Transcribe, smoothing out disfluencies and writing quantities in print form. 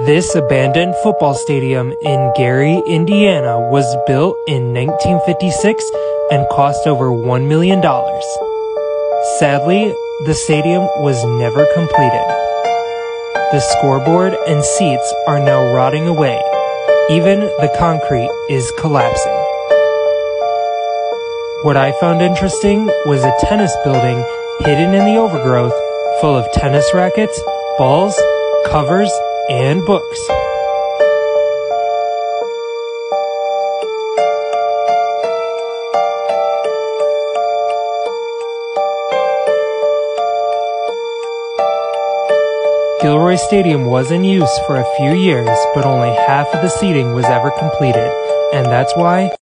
This abandoned football stadium in Gary, Indiana was built in 1956 and cost over $1 million. Sadly, the stadium was never completed. The scoreboard and seats are now rotting away. Even the concrete is collapsing. What I found interesting was a tennis building hidden in the overgrowth full of tennis rackets, balls, covers, and books. Gilroy Stadium was in use for a few years, but only half of the seating was ever completed, and that's why